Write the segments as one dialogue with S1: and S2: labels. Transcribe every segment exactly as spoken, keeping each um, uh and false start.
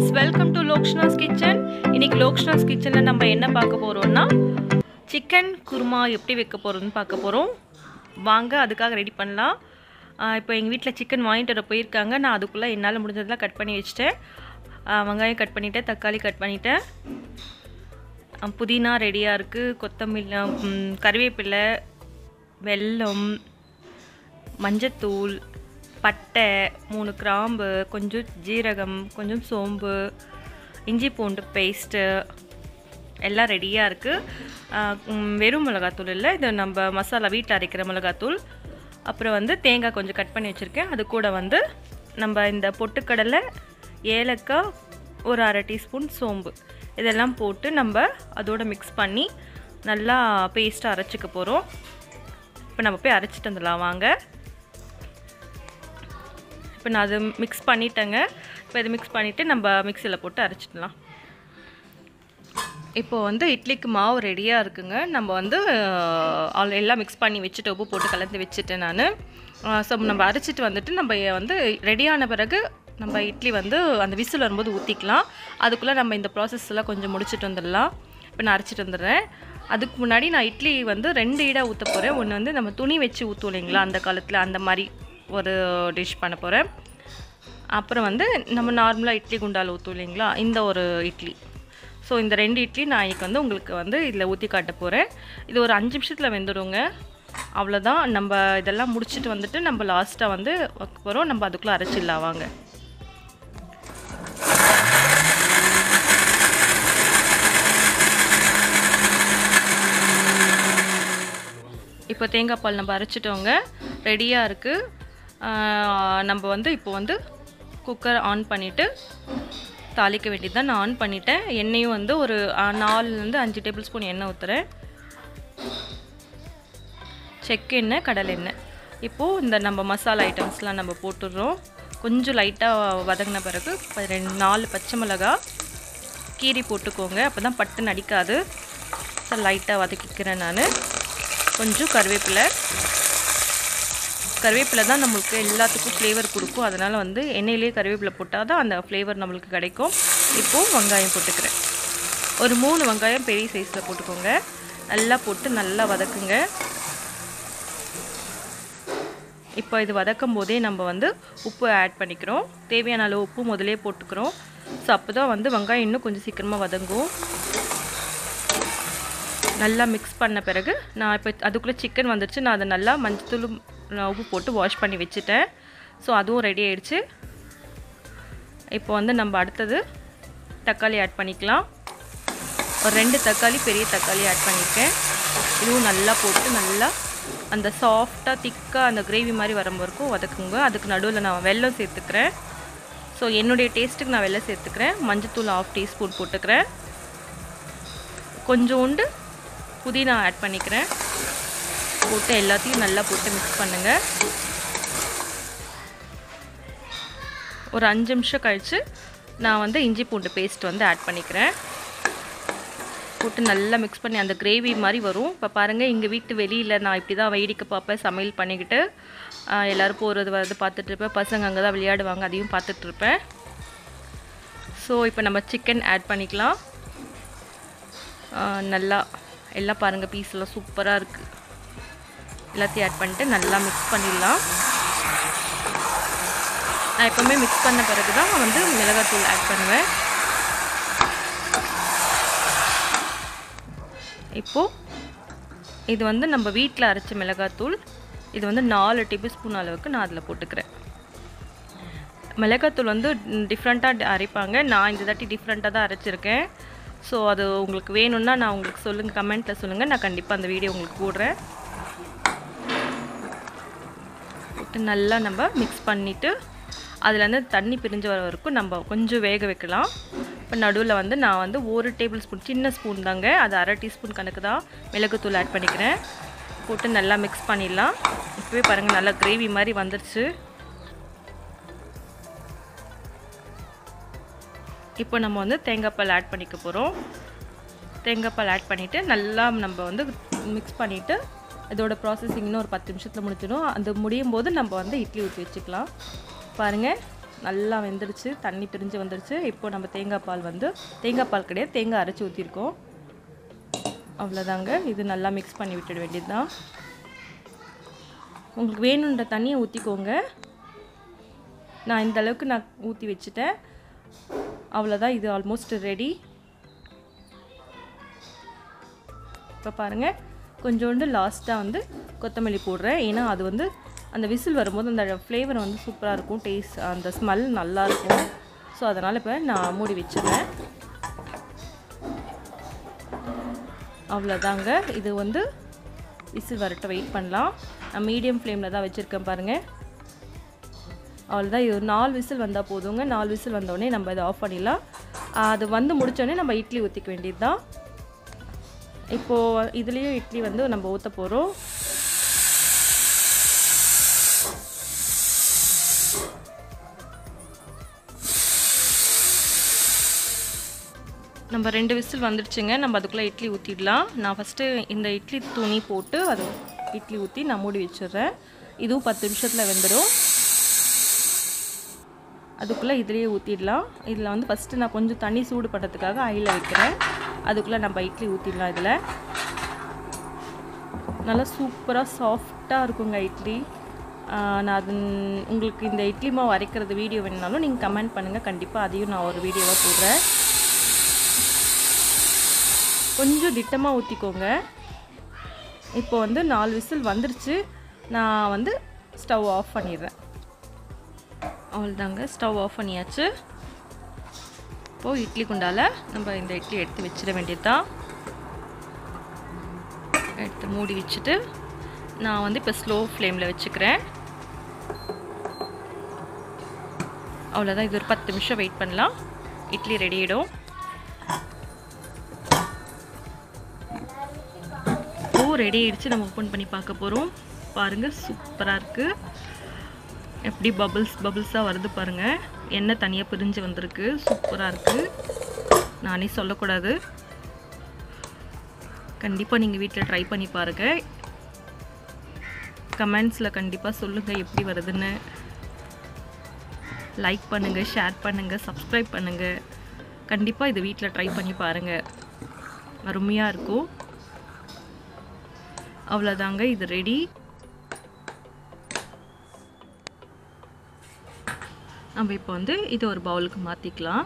S1: welcome to Lokshna's kitchen. இன்னைக்கு Lokshna's kitchenல நம்ம என்ன பார்க்க போறோம்னா chicken kurma எப்படி வைக்க போறோம்னு பார்க்க போறோம். வாங்க அதுக்காக ரெடி பண்ணலாம். இப்போ எங்க வீட்ல chicken வாங்கிட்டு வர போயிருக்காங்க. நான் அதுக்குள்ள என்னால முடிஞ்சதெல்லாம் கட் பண்ணி வச்சிட்டேன். வெங்காயம் கட் பண்ணிட்டேன், தக்காளி கட் பண்ணிட்டேன். புதினா ரெடியா இருக்கு, கொத்தமல்லி, கறிவேப்பிலை, வெல்லம், மஞ்சத்தூள், பட்டை, மூணு கிராம்பு, கொஞ்சம் ஜீரகம், கொஞ்சம் சோம்பு, இஞ்சி பூண்டு பேஸ்ட்டு எல்லாம் ரெடியாக இருக்குது. வெறும் மிளகாத்தூள் இல்லை, இது நம்ம மசாலா வீட்டில் அரைக்கிற மிளகாத்தூள். அப்புறம் வந்து தேங்காய் கொஞ்சம் கட் பண்ணி வச்சுருக்கேன். அது கூட வந்து நம்ம இந்த பொட்டுக்கடலை, ஏலக்காய், ஒரு அரை டீஸ்பூன் சோம்பு இதெல்லாம் போட்டு நம்ம அதோட மிக்ஸ் பண்ணி நல்லா பேஸ்ட்டாக அரைச்சிக்க போகிறோம். இப்போ நம்ம போய் அரைச்சிட்டு வந்துடலாம் வாங்க. இப்போ நான் அது மிக்ஸ் பண்ணிட்டேங்க. இப்போ இது மிக்ஸ் பண்ணிவிட்டு நம்ம மிக்சியில் போட்டு அரைச்சிடலாம். இப்போ வந்து இட்லிக்கு மாவு ரெடியாக இருக்குங்க. நம்ம வந்து எல்லாம் மிக்ஸ் பண்ணி வச்சுட்டு உப்பு போட்டு கலந்து வச்சுட்டேன் நான். ஸோ நம்ம அரைச்சிட்டு வந்துட்டு நம்ம வந்து ரெடியான பிறகு நம்ம இட்லி வந்து அந்த விசில் வரும்போது ஊற்றிக்கலாம். அதுக்குள்ளே நம்ம இந்த ப்ராசஸ் எல்லாம் கொஞ்சம் முடிச்சுட்டு வந்துடலாம். இப்போ நான் அரைச்சிட்டு வந்துடுறேன். அதுக்கு முன்னாடி நான் இட்லி வந்து ரெண்டு ஈடாக ஊற்ற போகிறேன். ஒன்று வந்து நம்ம துணி வச்சு ஊற்றுவோம் இல்லைங்களா, அந்த காலத்தில் அந்த மாதிரி ஒரு டிஷ் பண்ண போகிறேன். அப்புறம் வந்து நம்ம நார்மலாக இட்லி குண்டால் ஊற்றுவோம் இல்லைங்களா, இந்த ஒரு இட்லி. ஸோ இந்த ரெண்டு இட்லி நான் இன்றைக்கி வந்து உங்களுக்கு வந்து இதில் ஊற்றி காட்ட போகிறேன். இது ஒரு அஞ்சு நிமிஷத்தில் வெந்துடுங்க. அவ்வளோதான். நம்ம இதெல்லாம் முடிச்சுட்டு வந்துட்டு நம்ம லாஸ்ட்டாக வந்து வைக்க போகிறோம். நம்ம அதுக்குள்ளே அரைச்சிடலாம் வாங்க. இப்போ தேங்காய் பால் நம்ம அரைச்சிட்டோங்க, ரெடியாக இருக்குது. நம்ம வந்து இப்போ வந்து குக்கர் ஆன் பண்ணிவிட்டு தாளிக்க வேண்டியது தான். நான் ஆன் பண்ணிவிட்டேன். எண்ணெயும் வந்து ஒரு நாலுலேருந்து அஞ்சு டேபிள் ஸ்பூன் எண்ணெய் ஊற்றுறேன். செக்கெண்ணெய், கடலை எண்ணெய். இப்போது இந்த நம்ம மசாலா ஐட்டம்ஸ்லாம் நம்ம போட்டுடுறோம். கொஞ்சம் லைட்டாக வதங்கின பிறகு ரெண்டு நாலு பச்சை மிளகா கீரி போட்டுக்கோங்க, அப்போ தான் பட்டுன்னு அடிக்காது. ஸோ லைட்டாக வதக்கிக்கிறேன் நான். கொஞ்சம் கருவேப்பிலை. கருவேப்பிலை தான் நம்மளுக்கு எல்லாத்துக்கும் ஃப்ளேவர் கொடுக்கும். அதனால் வந்து எண்ணெயிலே கருவேப்பிலை போட்டால் தான் அந்த ஃப்ளேவர் நம்மளுக்கு கிடைக்கும். இப்போது வெங்காயம் போட்டுக்கிறேன். ஒரு மூணு வெங்காயம் பெரிய சைஸில் போட்டுக்கோங்க. நல்லா போட்டு நல்லா வதக்குங்க. இப்போ இது வதக்கும் போதே நம்ம வந்து உப்பு ஆட் பண்ணிக்கிறோம். தேவையான அளவு உப்பு முதலே போட்டுக்கிறோம். ஸோ அப்போ தான் வந்து வெங்காயம் இன்னும் கொஞ்சம் சீக்கிரமாக வதங்கும். நல்லா மிக்ஸ் பண்ண பிறகு நான் இப்போ அதுக்குள்ளே சிக்கன் வந்துடுச்சு. நான் அதை நல்லா மஞ்சத்தூள் உப்பு போட்டு வாஷ் பண்ணி வச்சுட்டேன். ஸோ அதுவும் ரெடி ஆகிடுச்சு. இப்போ வந்து நம்ம அடுத்தது தக்காளி ஆட் பண்ணிக்கலாம். ஒரு ரெண்டு தக்காளி, பெரிய தக்காளி ஆட் பண்ணியிருக்கேன். இதுவும் நல்லா போட்டு நல்லா அந்த சாஃப்டாக திக்காக அந்த கிரேவி மாதிரி வரும்போது இருக்கும் வதக்குங்க. அதுக்கு நடுவில் நான் வெல்லம் சேர்த்துக்கிறேன். ஸோ என்னுடைய டேஸ்ட்டுக்கு நான் வெல்லம் சேர்த்துக்கிறேன். மஞ்சத்தூள் ஆஃப் டீஸ்பூன் போட்டுக்கிறேன். கொஞ்சோண்டு புதினா ஆட் பண்ணிக்கிறேன். போட்டு எல்லாத்தையும் நல்லா போட்டு மிக்ஸ் பண்ணுங்கள். ஒரு அஞ்சு நிமிஷம் கழித்து நான் வந்து இஞ்சி பூண்டு பேஸ்ட் வந்து ஆட் பண்ணிக்கிறேன். போட்டு நல்லா மிக்ஸ் பண்ணி அந்த கிரேவி மாதிரி வரும். இப்போ பாருங்கள், எங்கள் வீட்டு வெளியில் நான் இப்படி தான் வேடிக்கை பார்ப்பேன், சமையல் பண்ணிக்கிட்டு எல்லோரும் போகிறது வரது பார்த்துட்ருப்பேன். பசங்க அங்கே தான் விளையாடுவாங்க, அதையும் பார்த்துட்ருப்பேன். ஸோ இப்போ நம்ம சிக்கன் ஆட் பண்ணிக்கலாம். நல்லா எல்லாம் பாருங்கள், பீஸ்லாம் சூப்பராக இருக்குது. எல்லாத்தையும் ஆட் பண்ணிட்டு நல்லா மிக்ஸ் பண்ணிடலாம். நான் எப்போவுமே மிக்ஸ் பண்ண பிறகு தான் வந்து மிளகாத்தூள் ஆட் பண்ணுவேன். இப்போது இது வந்து நம்ம வீட்டில் அரைச்ச மிளகாத்தூள். இது வந்து நாலு டேபிள் ஸ்பூன் அளவுக்கு நான் அதில் போட்டுக்கிறேன். மிளகாத்தூள் வந்து டிஃப்ரெண்ட்டாக அரைப்பாங்க. நான் இந்த தாட்டி டிஃப்ரெண்ட்டாக தான் அரைச்சிருக்கேன். ஸோ அது உங்களுக்கு வேணும்னா நான் உங்களுக்கு சொல்லுங்கள், கமெண்ட்டில் சொல்லுங்கள். நான் கண்டிப்பாக அந்த வீடியோ உங்களுக்கு போடுறேன். போட்டு நல்லா நம்ம மிக்ஸ் பண்ணிவிட்டு அதுலேருந்து தண்ணி பிரிஞ்சு வர வரைக்கும் நம்ம கொஞ்சம் வேக வைக்கலாம். இப்போ நடுவில் வந்து நான் வந்து ஒரு டேபிள் ஸ்பூன், சின்ன ஸ்பூன் தாங்க, அது அரை டீஸ்பூன் கணக்கு தான் மிளகுத்தூள் ஆட் பண்ணிக்கிறேன். போட்டு நல்லா மிக்ஸ் பண்ணிடலாம். இப்போவே பாருங்கள் நல்லா கிரேவி மாதிரி வந்துடுச்சு. இப்போ நம்ம வந்து தேங்காய் பால் ஆட் பண்ணிக்க போகிறோம். தேங்காய் பால் ஆட் பண்ணிவிட்டு நல்லா நம்ம வந்து மிக்ஸ் பண்ணிவிட்டு இதோட ப்ராசஸிங் இன்னும் ஒரு பத்து நிமிஷத்தில் முடிச்சிடும். அது முடியும் போது நம்ம வந்து இட்லி ஊற்றி வச்சுக்கலாம். பாருங்கள், நல்லா வெந்துடுச்சு, தண்ணி பிரிஞ்சு வந்துடுச்சு. இப்போ நம்ம தேங்காய் பால் வந்து தேங்காய் பால் கிடையாது, தேங்காய் அரைச்சி ஊற்றிருக்கோம். அவ்வளோதாங்க. இது நல்லா மிக்ஸ் பண்ணி விட்டுட வேண்டியது தான். உங்களுக்கு வேணுன்ற தண்ணியை ஊற்றிக்கோங்க. நான் இந்த அளவுக்கு நான் ஊற்றி வச்சுட்டேன். அவ்வளோதான், இது ஆல்மோஸ்ட் ரெடி. இப்போ பாருங்கள், கொஞ்சோண்டு லாஸ்ட்டாக வந்து கொத்தமல்லி போடுறேன். ஏன்னா அது வந்து அந்த விசில் வரும்போது அந்த ஃப்ளேவர் வந்து சூப்பராக இருக்கும், டேஸ்ட் அந்த ஸ்மெல் நல்லாயிருக்கும். ஸோ அதனால் இப்போ நான் மூடி வச்சுருவேன். அவ்வளோதாங்க. இது வந்து விசில் வரட்ட வெயிட் பண்ணலாம். நான் மீடியம் ஃப்ளேமில் தான் வச்சுருக்கேன் பாருங்கள். அவ்வளோதான். இது ஒரு நாலு விசில் வந்தால் போதுங்க. நாலு விசில் வந்தோடனே நம்ம இதை ஆஃப் பண்ணிடலாம். அது வந்து முடித்தோடனே நம்ம இட்லி ஊற்றிக்க வேண்டியது தான். இப்போது இதுலேயும் இட்லி வந்து நம்ம ஊற்ற போகிறோம். நம்ம ரெண்டு விசில் வந்துடுச்சுங்க. நம்ம அதுக்குள்ளே இட்லி ஊற்றிடலாம். நான் ஃபஸ்ட்டு இந்த இட்லி துணி போட்டு அது இட்லி ஊற்றி நான் மூடி வச்சிடுறேன். இதுவும் பத்து நிமிஷத்தில் வெந்துடும். அதுக்குள்ளே இதுலேயே ஊற்றிடலாம். இதில் வந்து ஃபஸ்ட்டு நான் கொஞ்சம் தண்ணி சூடு பண்ணுறதுக்காக ஆயிலில் வைக்கிறேன். அதுக்குள்ளே நம்ம இட்லி ஊற்றிடலாம். இதில் நல்லா சூப்பராக சாஃப்டாக இருக்குங்க இட்லி. நான் அது உங்களுக்கு இந்த இட்லி மாவு அரைக்கிறது வீடியோ வேணுனாலும் நீங்கள் கமெண்ட் பண்ணுங்கள். கண்டிப்பாக அதையும் நான் ஒரு வீடியோவாக போடுறேன். கொஞ்சம் திட்டமாக ஊற்றிக்கோங்க. இப்போ வந்து நாலு விசில் வந்துருச்சு. நான் வந்து ஸ்டவ் ஆஃப் பண்ணிடுறேன். அவ்வளோதாங்க, ஸ்டவ் ஆஃப் பண்ணியாச்சு. இப்போது இட்லி குண்டால் நம்ம இந்த இட்லி எடுத்து வச்சிட வேண்டியது தான். எடுத்து மூடி வச்சுட்டு நான் வந்து இப்போ ஸ்லோ ஃப்ளேமில் வச்சுக்கிறேன். அவ்வளோதான். இது ஒரு பத்து நிமிஷம் வெயிட் பண்ணலாம். இட்லி ரெடி ஆகிடும். ஓ ரெடி ஆகிடுச்சு. நம்ம ஓப்பன் பண்ணி பார்க்க போகிறோம். பாருங்கள், சூப்பராக இருக்குது. எப்படி பபிள்ஸ் பபிள்ஸாக வருது பாருங்கள். எண்ணெய் தனியாக பிரிஞ்சு வந்திருக்கு. சூப்பராக இருக்குது. நானே சொல்லக்கூடாது. கண்டிப்பாக நீங்கள் வீட்டில் ட்ரை பண்ணி பாருங்கள். கமெண்ட்ஸில் கண்டிப்பாக சொல்லுங்கள் எப்படி வருதுன்னு. லைக் பண்ணுங்கள், ஷேர் பண்ணுங்கள், சப்ஸ்கிரைப் பண்ணுங்கள். கண்டிப்பாக இது வீட்டில் ட்ரை பண்ணி பாருங்கள். அருமையாக இருக்கும். அவ்வளோதாங்க, இது ரெடி. நம்ம இப்போ வந்து இது ஒரு பவுலுக்கு மாற்றிக்கலாம்.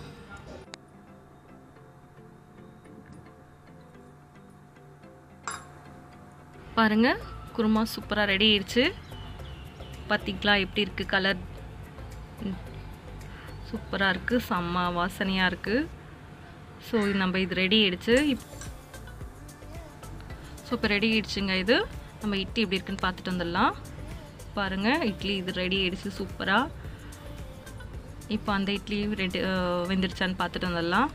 S1: பாருங்கள், குருமா சூப்பராக ரெடி ஆயிடுச்சு. பார்த்திங்களா எப்படி இருக்குது? கலர் சூப்பராக இருக்குது. செம்ம வாசனையாக இருக்குது. ஸோ நம்ம இது ரெடி ஆயிடுச்சு. இப் ஸோ இப்போ ரெடி ஆயிடுச்சுங்க. இது நம்ம இட்லி எப்படி இருக்குன்னு பார்த்துட்டு வந்துடலாம். பாருங்கள், இட்லி இது ரெடி ஆயிடுச்சு சூப்பராக. இப்போ அந்த இட்லி ரெடி வெந்துடுச்சான்னு பார்த்துட்டு வந்துடலாம்.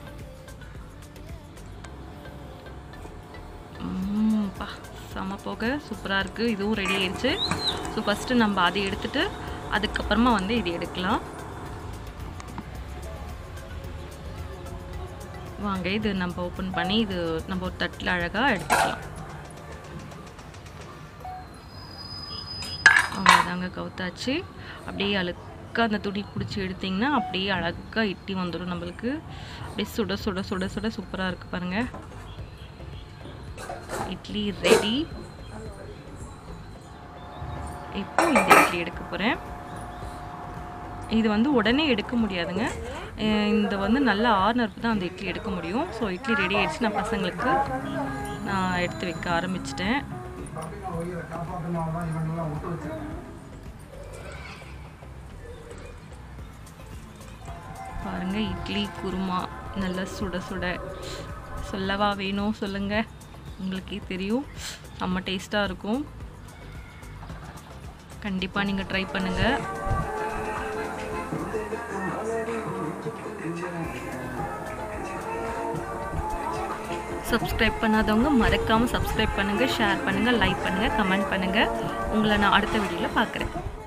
S1: பா செம போக சூப்பராக இருக்குது. இதுவும் ரெடி ஆயிடுச்சு. ஸோ ஃபஸ்ட்டு நம்ம அதை எடுத்துகிட்டு அதுக்கப்புறமா வந்து இது எடுக்கலாம். வாங்க, இது நம்ம ஓப்பன் பண்ணி இது நம்ம ஒரு தட்டில் அழகாக எடுத்துக்கலாம். அவ்வளோதாங்க, கவுத்தாச்சு. அப்படியே அழுக்காக அந்த துணி பிடிச்சி எடுத்திங்கன்னா அப்படியே அழகாக இட்லி வந்துடும் நம்மளுக்கு. அப்படியே சுட சுட சுட சுட சூப்பராக இருக்குது பாருங்கள். இட்லி ரெடி. இப்போ இந்த இட்லி எடுக்க போகிறேன். இது வந்து உடனே எடுக்க முடியாதுங்க. இந்த வந்து நல்ல ஆறுனருக்கு தான் அந்த இட்லி எடுக்க முடியும். ஸோ இட்லி ரெடி ஆகிடுச்சு. நான் பசங்களுக்கு நான் எடுத்து வைக்க ஆரம்பிச்சிட்டேன். பாருங்கள், இட்லி குருமா நல்லா சுட சுட. சொல்லவா வேணும் சொல்லுங்கள், உங்களுக்கே தெரியும். செம்ம டேஸ்ட்டாக இருக்கும். கண்டிப்பாக நீங்கள் ட்ரை பண்ணுங்கள். சப்ஸ்கிரைப் பண்ணாதவங்க மறக்காமல் சப்ஸ்கிரைப் பண்ணுங்கள், ஷேர் பண்ணுங்கள், லைக் பண்ணுங்கள், கமெண்ட் பண்ணுங்கள். உங்களை நான் அடுத்த வீடியோவில் பார்க்குறேன்.